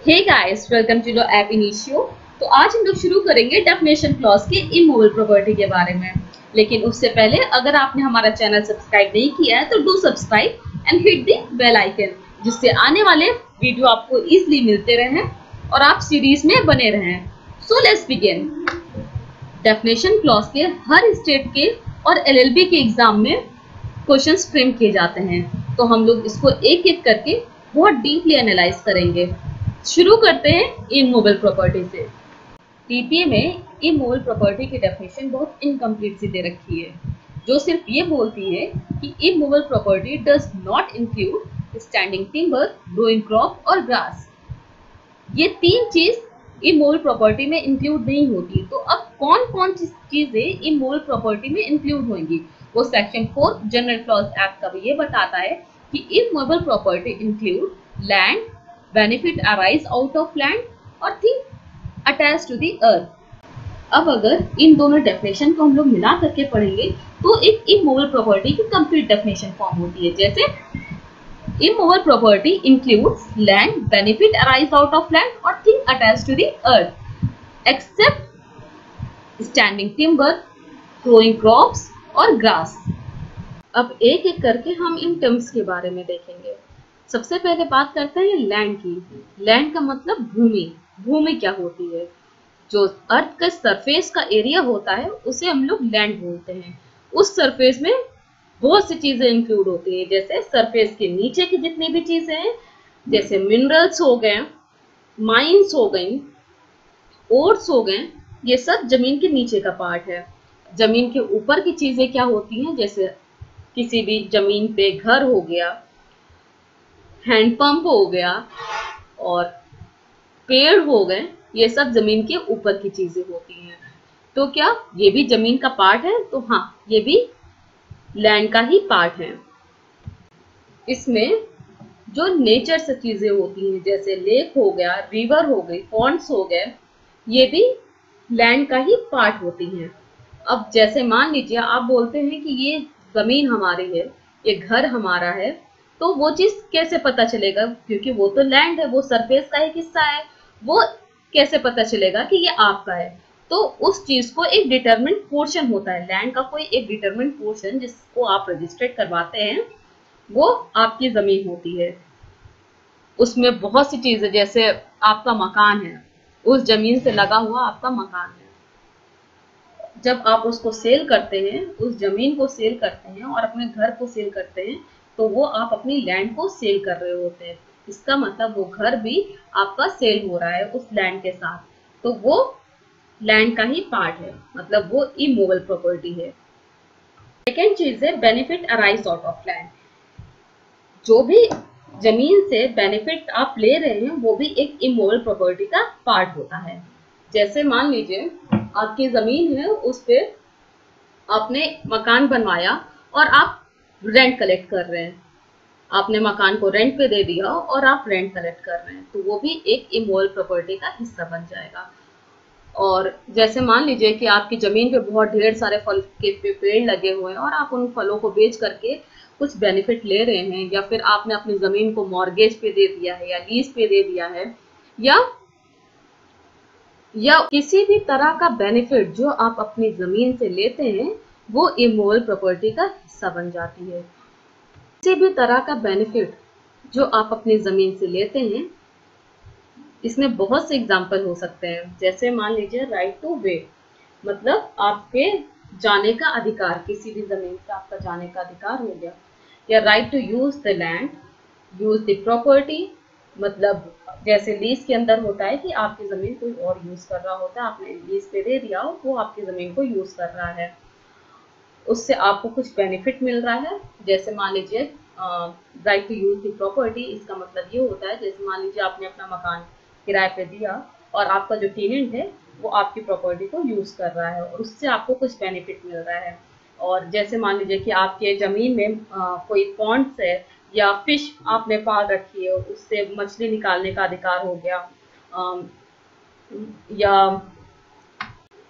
Hey guys, welcome to the app Initio. तो आज हम लोग शुरू करेंगे डेफिनेशन क्लॉज के इमूवेबल प्रॉपर्टी के बारे में। लेकिन उससे पहले अगर आपने हमारा चैनल सब्सक्राइब नहीं किया है तो do subscribe and hit the bell icon, जिससे आने वाले वीडियो आपको इजीली मिलते रहें और आप सीरीज में बने रहें। So let's begin. Definition clause के हर स्टेट के और एलएलबी के एग्जाम में क्वेश्चंस फ्रेम किए जाते हैं, तो हम लोग इसको एक एक करके बहुत डीपली एनालाइज करेंगे। शुरू करते हैं इमूवेबल प्रॉपर्टी से। टीपीए में इमूवेबल प्रॉपर्टी की डेफिनेशन बहुत इनकम्प्लीट सी दे रखी है, जो सिर्फ ये बोलती है कि immovable property does not include standing timber, growing crop और ग्रास। ये तीन चीज इमूवेबल प्रॉपर्टी में इंक्लूड नहीं होती। तो अब कौन कौन चीजें इमूवेबल प्रॉपर्टी में इंक्लूड होंगी, वो सेक्शन 4 जनरल क्लॉज एक्ट का भी ये बताता है कि immovable property include land, benefit arise out of land और thing attached to the earth. अब अगर इन दोनों डेफिनेशन को हम लोग मिला करके पढ़ेंगे तो एक इमूवेबल प्रॉपर्टी की कंप्लीट डेफिनेशन फॉर्म होती है। जैसे immovable property includes land, benefit arise out of land और thing attached to the earth except standing timber, growing crops और ग्रास। अब एक एक करके हम इन टर्म्स के बारे में देखेंगे। सबसे पहले बात करते हैं लैंड की। लैंड का मतलब भूमि। भूमि क्या होती है? जो अर्थ का सरफेस का एरिया होता है उसे हम लोग लैंड बोलते हैं। उस सरफेस में बहुत सी चीजें इंक्लूड होती है, जैसे सरफेस के नीचे की जितनी भी चीजें हैं, जैसे मिनरल्स हो गए, माइंस हो गई, ओर्स हो गए, ये सब जमीन के नीचे का पार्ट है। जमीन के ऊपर की चीजें क्या होती हैं? जैसे किसी भी जमीन पे घर हो गया, हैंडपंप हो गया और पेड़ हो गए, ये सब जमीन के ऊपर की चीजें होती हैं। तो क्या ये भी जमीन का पार्ट है? तो हाँ, ये भी लैंड का ही पार्ट है। इसमें जो नेचर से चीजें होती हैं, जैसे लेक हो गया, रिवर हो गई, पॉन्ड्स हो गए, ये भी लैंड का ही पार्ट होती हैं। अब जैसे मान लीजिए आप बोलते हैं कि ये जमीन हमारी है, ये घर हमारा है, तो वो चीज कैसे पता चलेगा? क्योंकि वो तो लैंड है, वो सरफेस का एक हिस्सा है, वो कैसे पता चलेगा कि ये आपका है? तो उस चीज को एक डिटरमिनेंट पोर्शन होता है, लैंड का कोई एक डिटरमिनेंट पोर्शन जिसको आप रजिस्ट्रेट करवाते हैं, वो आपकी जमीन होती है। उसमें बहुत सी चीजें, जैसे आपका मकान है, उस जमीन से लगा हुआ आपका मकान है। जब आप उसको सेल करते हैं, उस जमीन को सेल करते हैं और अपने घर को सेल करते हैं, तो वो आप अपनी लैंड को सेल कर रहे होते हैं। इसका मतलब वो घर भी आपका सेल हो रहा है उस लैंड के साथ, तो वो लैंड का ही पार्ट है, मतलब वो इमूवेबल प्रॉपर्टी है। सेकेंड चीज है benefit arise out of land. जो भी जमीन से बेनिफिट आप ले रहे हैं वो भी एक इमूवेबल प्रॉपर्टी का पार्ट होता है। जैसे मान लीजिए आपकी जमीन है, उस पे आपने मकान बनवाया और आप रेंट कलेक्ट कर रहे हैं। आपने मकान को रेंट पे दे दिया और आप रेंट कलेक्ट कर रहे हैं, तो वो भी एक इमूवेबल प्रॉपर्टी का हिस्सा बन जाएगा। और जैसे मान लीजिए कि आपकी जमीन पे बहुत ढेर सारे फल के पेड़ लगे हुए हैं और आप उन फलों को बेच करके कुछ बेनिफिट ले रहे हैं, या फिर आपने अपनी जमीन को मॉर्गेज पे दे दिया है या लीज पे दे दिया है, या किसी भी तरह का बेनिफिट जो आप अपनी जमीन से लेते हैं, वो इमूवेबल प्रॉपर्टी का हिस्सा बन जाती है। किसी भी तरह का बेनिफिट जो आप अपनी जमीन से लेते हैं, इसमें बहुत से एग्जाम्पल हो सकते हैं। जैसे मान लीजिए राइट टू वे, मतलब आपके जाने का अधिकार, किसी भी जमीन से आपका जाने का अधिकार हो गया। या right to use the land, use the property, मतलब जैसे लीज के अंदर होता है कि आपकी जमीन कोई और यूज कर रहा होता है, आपने लीज पे दे दिया, वो आपकी जमीन को यूज कर रहा है, उससे आपको कुछ बेनिफिट मिल रहा है। जैसे मान लीजिए right to use the property, इसका मतलब ये होता है, जैसे मान लीजिए आपने अपना मकान किराए पे दिया और आपका जो टेनेंट है वो आपकी प्रॉपर्टी को यूज कर रहा है और उससे आपको कुछ बेनिफिट मिल रहा है। और जैसे मान लीजिए कि आपके जमीन में कोई पॉन्ड्स है या फिश आपने पाल रखी है, उससे मछली निकालने का अधिकार हो गया, या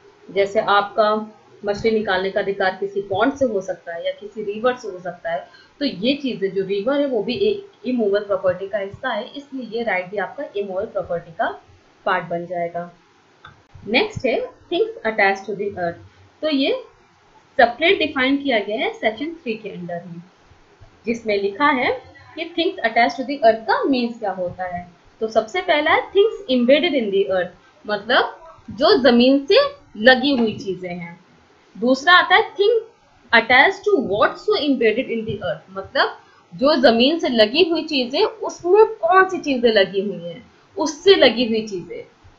जैसे आपका मछली निकालने का अधिकार किसी पॉन्ड से हो सकता है या किसी रिवर से हो सकता है, तो ये चीजें जो रिवर है वो भी एक इमूवेबल प्रॉपर्टी का हिस्सा है, इसलिए ये राइट भी आपका इमूवेबल प्रॉपर्टी का पार्ट बन जाएगा। नेक्स्ट है things attach to the earth. तो ये सेपरेट डिफाइन किया गया है सेक्शन 3 के अंडर ही, जिसमें लिखा है कि things attach to the earth का मीन्स क्या होता है। तो सबसे पहला है things embedded in the earth, मतलब जो जमीन से लगी हुई चीजें हैं। दूसरा आता है thing attach to what so embedded in the earth, मतलब जो जमीन से लगी हुई चीजें उसमें कौन सी चीजें लगी हुई हैं, उससे लगी हुई चीजें।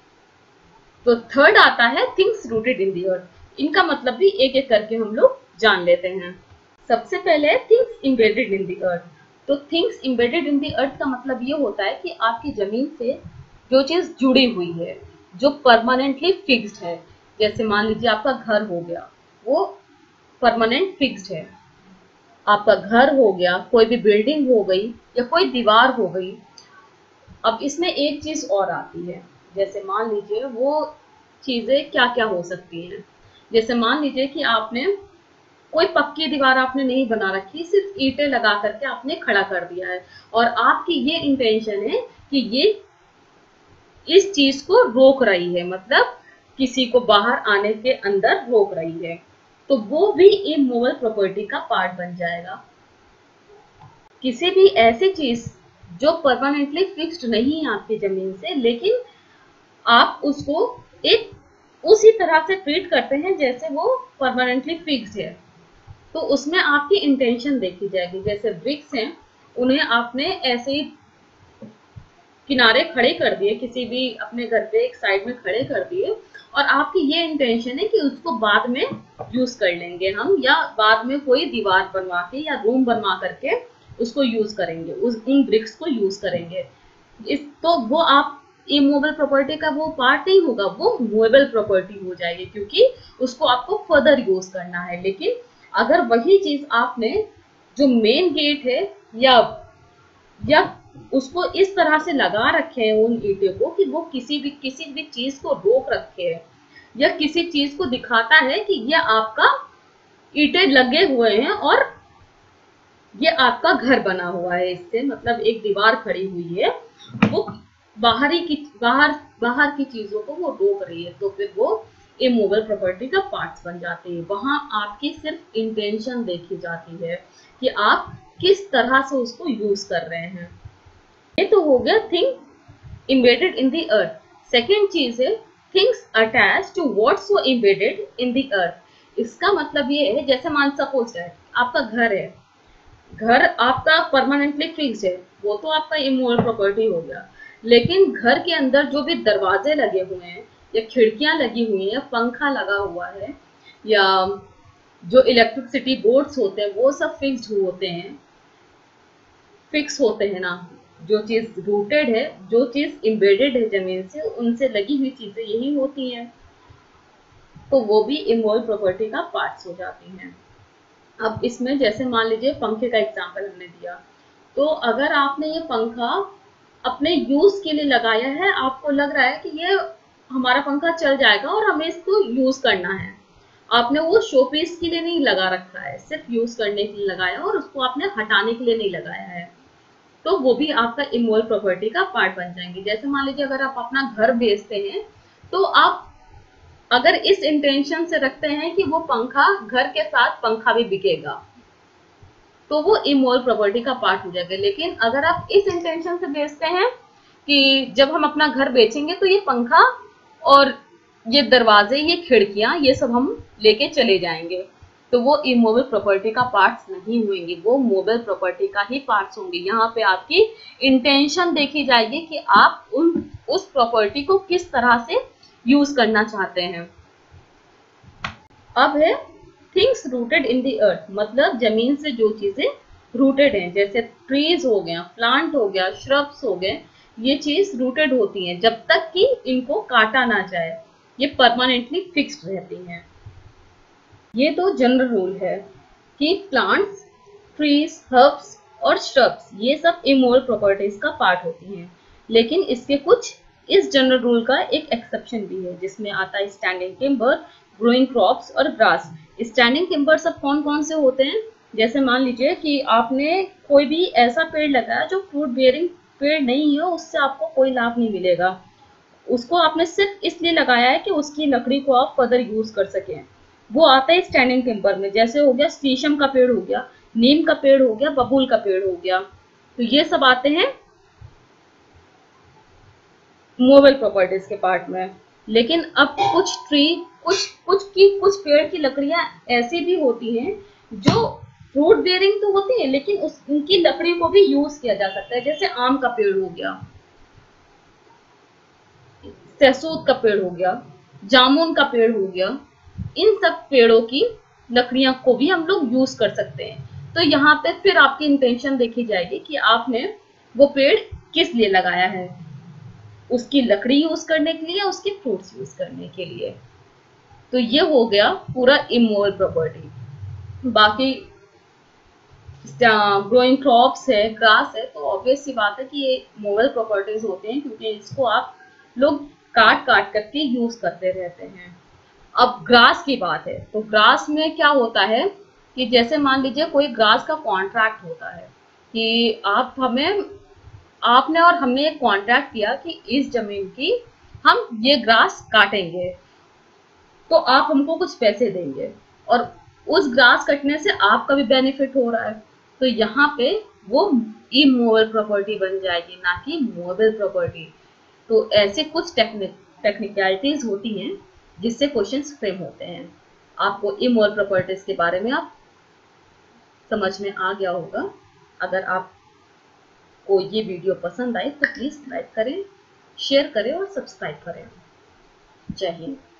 तो थर्ड आता है things rooted in the earth. इनका मतलब भी एक एक करके हम लोग जान लेते हैं। सबसे पहले है things embedded in the earth. तो things embedded in the earth का मतलब ये होता है कि आपकी जमीन से जो चीज जुड़ी हुई है, जो परमानेंटली फिक्स्ड है। जैसे मान लीजिए आपका घर हो गया, वो परमानेंट फिक्स्ड है। आपका घर हो गया, कोई भी बिल्डिंग हो गई या कोई दीवार हो गई। अब इसमें एक चीज और आती है, जैसे मान लीजिए वो चीजें क्या क्या हो सकती हैं। जैसे मान लीजिए कि आपने कोई पक्की दीवार आपने नहीं बना रखी, सिर्फ ईंटें लगा करके आपने खड़ा कर दिया है, और आपकी ये इंटेंशन है कि ये इस चीज को रोक रही है, मतलब किसी को बाहर आने के अंदर रोक रही है, तो वो भी इमूवेबल प्रॉपर्टी का पार्ट बन जाएगा। किसी भी ऐसी चीज जो परमानेंटली फिक्स्ड नहीं है आपकी जमीन से, लेकिन आप उसको एक उसी तरह से ट्रीट करते हैं जैसे वो परमानेंटली फिक्स्ड है, तो उसमें आपकी इंटेंशन देखी जाएगी। जैसे ब्रिक्स हैं, उन्हें आपने ऐसे ही किनारे खड़े कर दिए, किसी भी अपने घर पे एक साइड में खड़े कर दिए, और आपकी ये इंटेंशन है कि उसको बाद में यूज कर लेंगे हम, या बाद में कोई दीवार बनवा के या रूम बनवा करके उसको यूज करेंगे, उन ब्रिक्स को यूज करेंगे। तो वो आप इमूवेबल प्रॉपर्टी का वो पार्ट नहीं होगा, वो मूवेबल प्रॉपर्टी हो जाएगी, क्योंकि उसको आपको फर्दर यूज करना है। लेकिन अगर वही चीज आपने जो मेन गेट है या उसको इस तरह से लगा रखे हैं उन ईंटों को कि वो किसी भी चीज को रोक रखे है, या किसी चीज को दिखाता है कि ये आपका ईंटें लगे हुए हैं और ये आपका घर बना हुआ है, इससे मतलब एक दीवार खड़ी हुई है, वो बाहर की चीजों को वो रोक रही है, तो फिर वो इमूवेबल प्रॉपर्टी का पार्ट्स बन जाते हैं। वहां आपकी सिर्फ इंटेंशन देखी जाती है कि आप किस तरह से उसको यूज कर रहे हैं। ये तो हो गया thing embedded in the earth. Second चीज है things attach to what so embedded in the earth. इसका मतलब ये है, जैसे मान सपोज है आपका घर है, घर आपका परमानेंटली फिक्स्ड है, वो तो आपका इमूवेबल प्रॉपर्टी हो गया। लेकिन घर के अंदर जो भी दरवाजे लगे हुए हैं या खिड़कियां लगी हुई हैं या पंखा लगा हुआ है या जो इलेक्ट्रिसिटी बोर्ड्स होते हैं वो सब फिक्स होते हैं ना। जो चीज रूटेड है, जो चीज एम्बेडेड है जमीन से, उनसे लगी हुई चीजें यही होती हैं, तो वो भी इमूवेबल प्रॉपर्टी का पार्ट्स हो जाती हैं। अब इसमें जैसे मान लीजिए पंखे का एग्जांपल हमने दिया, तो अगर आपने ये पंखा अपने यूज के लिए लगाया है, आपको लग रहा है कि ये हमारा पंखा चल जाएगा और हमें इसको यूज करना है, आपने वो शो पीस के लिए नहीं लगा रखा है, सिर्फ यूज करने के लिए लगाया और उसको आपने हटाने के लिए नहीं लगाया है, तो वो भी आपका इमूवेबल प्रॉपर्टी का पार्ट बन जाएंगे। जैसे मान लीजिए अगर आप अपना घर बेचते हैं, तो आप अगर इस इंटेंशन से रखते हैं कि वो पंखा, घर के साथ पंखा भी बिकेगा, तो वो इमूवेबल प्रॉपर्टी का पार्ट हो जाएगा। लेकिन अगर आप इस इंटेंशन से बेचते हैं कि जब हम अपना घर बेचेंगे तो ये पंखा और ये दरवाजे, ये खिड़कियां, ये सब हम लेके चले जाएंगे, तो वो इमूवेबल प्रॉपर्टी का पार्ट्स नहीं होंगे, वो मूवेबल प्रॉपर्टी का ही पार्ट्स होंगे। यहाँ पे आपकी इंटेंशन देखी जाएगी कि आप उस प्रॉपर्टी को किस तरह से यूज करना चाहते हैं। अब है things rooted in the earth, मतलब जमीन से जो चीजें रूटेड हैं, जैसे ट्रीज हो गया, प्लांट हो गया, श्रब्स हो गए, ये चीज रूटेड होती हैं जब तक कि इनको काटा ना जाए, ये परमानेंटली फिक्स्ड रहती हैं। ये तो जनरल रूल है कि प्लांट्स, ट्रीज, हर्ब्स और श्रब्स ये सब इमूवेबल प्रॉपर्टीज का पार्ट होती हैं। लेकिन इसके कुछ इस जनरल रूल का एक एक्सेप्शन भी है, जिसमें आता है स्टैंडिंग टिम्बर, ग्रोइंग क्रॉप्स और ग्रास। स्टैंडिंग टिम्बर सब कौन कौन से होते हैं, जैसे मान लीजिए कि आपने कोई भी ऐसा पेड़ लगाया जो फ्रूट बेयरिंग पेड़ नहीं है, उससे आपको कोई लाभ नहीं मिलेगा। उसको आपने सिर्फ इसलिए लगाया है कि उसकी लकड़ी को आप फर्दर यूज कर सकें। वो आता है स्टैंडिंग टिम्बर में, जैसे हो गया शीशम का पेड़ हो गया, नीम का पेड़ हो गया, बबूल का पेड़ हो गया। तो ये सब आते हैं मूवेबल प्रॉपर्टीज के पार्ट में। लेकिन अब कुछ ट्री, कुछ पेड़ की लकड़ियां ऐसी भी होती हैं जो फ्रूट बेयरिंग तो होती है, लेकिन उनकी लकड़ी को भी यूज किया जा सकता है। जैसे आम का पेड़ हो गया, सहसूत का पेड़ हो गया, जामुन का पेड़ हो गया, इन सब पेड़ों की लकड़ियां को भी हम लोग यूज कर सकते हैं। तो यहाँ पे फिर आपकी इंटेंशन देखी जाएगी कि आपने वो पेड़ किस लिए लगाया है, उसकी लकड़ी यूज करने के लिए या उसके फ्रूट्स यूज करने के लिए। तो ये हो गया पूरा इमूवेबल प्रॉपर्टी। बाकी ग्रोइंग क्रॉप्स है, ग्रास है, तो ऑब्वियस सी बात है कि ये मूवेबल प्रॉपर्टीज होते हैं, क्योंकि इसको आप लोग काट काट करके यूज करते रहते हैं। अब ग्रास की बात है, तो ग्रास में क्या होता है कि जैसे मान लीजिए कोई ग्रास का कॉन्ट्रैक्ट होता है कि आपने और हमने एक कॉन्ट्रैक्ट किया कि इस जमीन की हम ये ग्रास काटेंगे, तो आप हमको कुछ पैसे देंगे और उस ग्रास कटने से आपका भी बेनिफिट हो रहा है। तो यहाँ पे वो इमूवेबल प्रॉपर्टी बन जाएगी, ना कि मूवेबल प्रॉपर्टी। तो ऐसे कुछ टेक्निकलिटीज होती हैं जिससे क्वेश्चंस फ्रेम होते हैं। आपको इमूवेबल प्रॉपर्टीज के बारे में आप समझ में आ गया होगा। अगर आपको ये वीडियो पसंद आई तो प्लीज लाइक करें, शेयर करें और सब्सक्राइब करें। जय हिंद।